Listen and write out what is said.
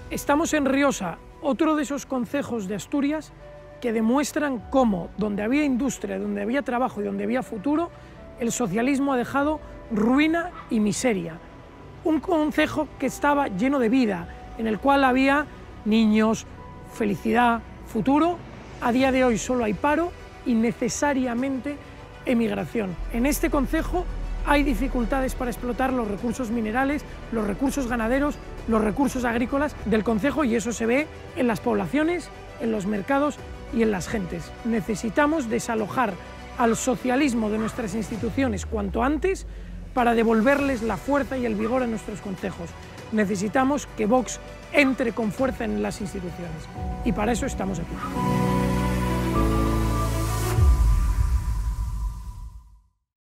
Estamos en Riosa, otro de esos concejos de Asturias que demuestran cómo, donde había industria, donde había trabajo y donde había futuro, el socialismo ha dejado ruina y miseria. Un concejo que estaba lleno de vida, en el cual había niños, felicidad, futuro. A día de hoy solo hay paro y necesariamente emigración. En este concejo hay dificultades para explotar los recursos minerales, los recursos ganaderos, los recursos agrícolas del concejo, y eso se ve en las poblaciones, en los mercados y en las gentes. Necesitamos desalojar al socialismo de nuestras instituciones cuanto antes para devolverles la fuerza y el vigor a nuestros concejos. Necesitamos que Vox entre con fuerza en las instituciones y para eso estamos aquí.